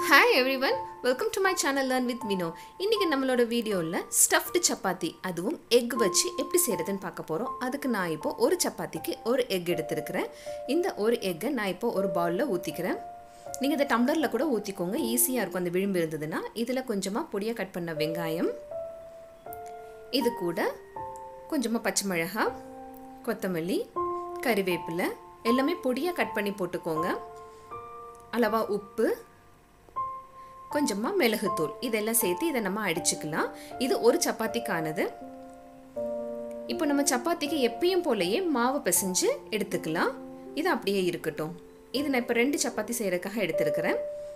Hi everyone, welcome to my channel Learn with Vino. இன்னைக்கு நம்மளோட வீடியோல stuffed சப்பாத்தி அதுவும் egg வச்சு எப்படி செய்யறதுன்னு பார்க்க போறோம். அதுக்கு நான் இப்போ ஒரு சப்பாத்திக்கு ஒரு egg எடுத்துக்கிறேன். இந்த ஒரு egg நான் இப்போ ஒரு பவுல்ல ஊத்திக்கிறேன். நீங்க இத டம்ளர்ல கூட ஊத்திக்கோங்க. ஈஸியா இருக்கும் அந்த விளிம்பு இருந்ததுனா. இதுல கொஞ்சமா பொடியா கட் பண்ண வெங்காயம். இது கூட கொஞ்சமா பச்சை மிளகாய், கொத்தமல்லி, கறிவேப்பிலை எல்லாமே பொடியா கட் பண்ணி போட்டுக்கோங்க. அளவா உப்பு, கொஞ்சமா மிளகுத்தூள் இதெல்லாம் சேர்த்து இத நம்ம அடிச்சுக்கலாம். இது ஒரு சப்பாத்திக்கானது. இப்போ நம்ம சப்பாத்திக்கு எப்பவும் போலயே மாவு பிசைஞ்சு எடுத்துக்கலாம். இது அப்படியே இருக்கட்டும். இது நான் இப்ப 2 சப்பாத்தி செய்யறதுக்காக எடுத்துக்கிறேன்.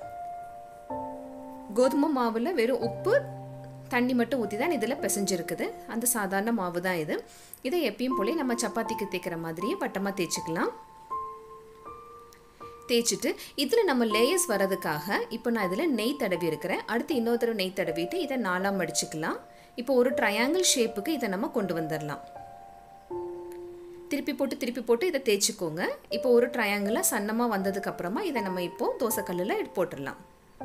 கோதுமை மாவுல வெறும் உப்பு தண்ணி மட்டும் ஊத்தி தான் இதெல்லாம் பிசைஞ்சு இருக்குது. அந்த சாதாரண மாவு தான் இது. இதை எப்பவும் போலயே நம்ம சப்பாத்திக்கு தேய்க்கிற மாதிரியே வட்டமா தேய்ச்சிக்கலாம். தேய்ச்சிட்டு இதுல நம்ம லேயர்ஸ் வரதுக்காக இப்போ நான் இதுல நெய் தடவி இருக்கிறேன். அடுத்து இன்னொரு தடவை நெய் தடவிட்டு இத நாலா மடிச்சுக்கலாம். இப்போ ஒரு ட்ரையாங்கிள் ஷேப்புக்கு இத நம்ம கொண்டு வந்துறலாம். திருப்பி போட்டு இத தேய்ச்சுக்கோங்க. இப்போ ஒரு ட்ரையாங்கிளா சன்னமா வந்ததுக்கு அப்புறமா இத நம்ம இப்போ தோசை கல்லுல போட்டுறலாம்.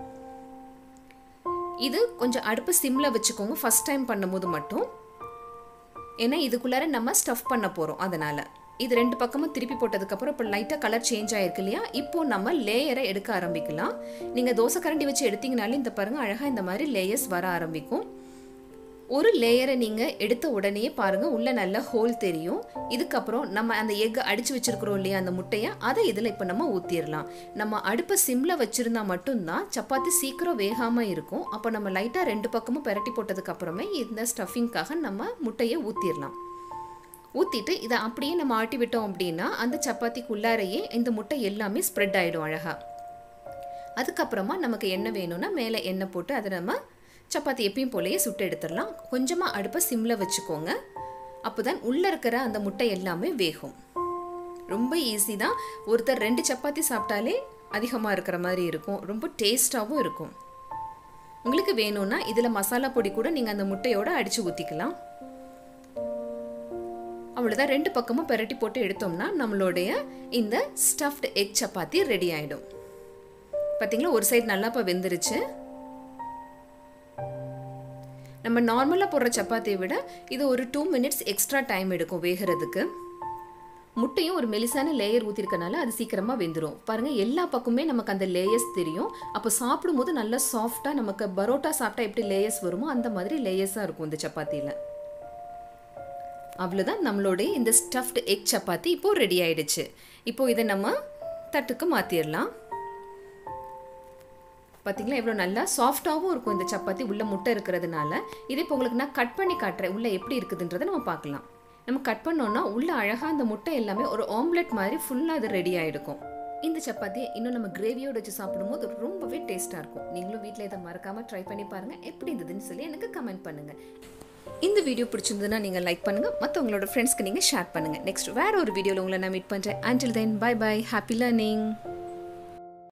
இது கொஞ்சம் அடுப்பு சிம்ல வச்சுக்கோங்க ஃபர்ஸ்ட் டைம் பண்ணும்போது மட்டும். ஏன்னா இதுக்குள்ளார நம்ம ஸ்டஃப் பண்ண போறோம் அதனால. இது ரெண்டு பக்கமும் திருப்பி போட்டதுக்கு அப்புறம் இப்போ லைட்டா கலர் சேஞ்ச் ஆயிருக்கு இல்லையா? இப்போ நம்ம லேயரை எடுக்க ஆரம்பிக்கலாம். நீங்க தோசை கரண்டி வச்சு எடுத்தீங்கனாலே இந்த பாருங்க அழகா இந்த மாதிரி லேயர்ஸ் வர ஆரம்பிக்கும். ஒரு லேயரை நீங்க எடுத்த உடனே பாருங்க உள்ள நல்ல ஹோல் தெரியும். இதுக்கு அப்புறம் நம்ம அந்த எக் அடிச்சு வச்சிருக்கிறோம் இல்லையா அந்த முட்டைய அதை இதுல இப்போ நம்ம ஊத்திரலாம். நம்ம அடுப்பை சிம்ல வச்சிருந்தா மட்டும் தான் சப்பாத்தி சீக்கிரம் வேகாம இருக்கும். அப்ப நம்ம லைட்டா ரெண்டு பக்கமும் பெரட்டி போட்டதுக்கு அப்புறமே இந்த ஸ்டஃபிங்காக நம்ம முட்டையை ஊத்திரலாம். ஊத்திட்டு இத அப்படியே நம்ம ஆட்டி விட்டோம் அப்படினா அந்த சப்பாத்திக்குள்ளாரையே இந்த முட்டை எல்லாமே ஸ்ப்ரெட் ஆயிடும் அழகா. அதுக்கு அப்புறமா நமக்கு என்ன வேணும்னா மேலே எண்ணெய் போட்டு அத நம்ம சப்பாத்தி எப்பவும் போலயே சுட்டு எடுத்துறலாம். கொஞ்சமா அடுப்பை சிம்ல வச்சுக்கோங்க. அப்பதான் உள்ள இருக்கிற அந்த முட்டை எல்லாமே வேகும். ரொம்ப ஈஸி தான். ஒருத்தர் 2 சப்பாத்தி சாப்பிட்டாலே அதிகமா இருக்கிற மாதிரி இருக்கும். ரொம்ப டேஸ்டாவும் இருக்கும். உங்களுக்கு வேணும்னா இதுல மசாலா பொடி கூட நீங்க அந்த முட்டையோட அடிச்சு ஊத்திக்கலாம். அவ்வளவுதான். ரெண்டு பக்கமும் பெரட்டி போட்டு எடுத்தோம்னா நம்மளுடைய இந்த ஸ்டஃப்ட் எக் சப்பாத்தி ரெடி ஆயிடும். பாத்தீங்களா ஒரு சைடு நல்லா வெந்துருச்சு. நம்ம நார்மலா போடுற சப்பாத்தியை விட இது ஒரு 2 மினிட்ஸ் எக்ஸ்ட்ரா டைம் எடுக்கும் வேகிறதுக்கு. முட்டையும் ஒரு மெலிசான லேயர் ஊத்திருக்கனால அது சீக்கிரமா வெந்துரும். பாருங்க எல்லா பக்கமுமே நமக்கு அந்த லேயர்ஸ் தெரியும். அப்ப சாப்பிடும்போது நல்லா சாஃப்ட்டா நமக்கு பரோட்டா சாப்பிட்டா எப்படி லேயர்ஸ் வருமோ அந்த மாதிரி லேயர்ஸா இருக்கும் இந்த சப்பாத்தியில. அவ்வளவுதான் நம்மளுடைய இந்த ஸ்டஃப்ட் எக் சப்பாத்தி இப்போ ரெடி ஆயிடுச்சு. இப்போ இதை நம்ம தட்டுக்கு மாத்திரலாம். பாத்தீங்களா எவ்வளவு நல்லா சாஃப்டாவும் இருக்கும் இந்த சப்பாத்தி உள்ள முட்டை இருக்கிறதுனால. இதை இப்போ உங்களுக்கு நான் கட் பண்ணி காட்டுறேன் உள்ள எப்படி இருக்குதுன்றதை நம்ம பார்க்கலாம். நம்ம கட் பண்ணோம்னா உள்ள அழகா அந்த முட்டை எல்லாமே ஒரு ஆம்லெட் மாதிரி ஃபுல்லா அது ரெடி ஆயிடுக்கும். இந்த சப்பாத்தியை இன்னும் நம்ம கிரேவியோட வச்சு சாப்பிடும்போது ரொம்பவே டேஸ்டா இருக்கும். நீங்களும் வீட்டில் இதை மறக்காம ட்ரை பண்ணி பாருங்க. எப்படி இருந்ததுன்னு சொல்லி எனக்கு கமெண்ட் பண்ணுங்க. இந்த வீடியோ பிடிச்சிருந்ததுன்னா நீங்க லைக் பண்ணுங்க. மற்றவங்களோட ஃப்ரெண்ட்ஸ்க்கு நீங்க ஷேர் பண்ணுங்க. நெக்ஸ்ட் வேற ஒரு வீடியோல உங்களை நான் மீட் பண்றேன். Until then, bye bye. Happy learning.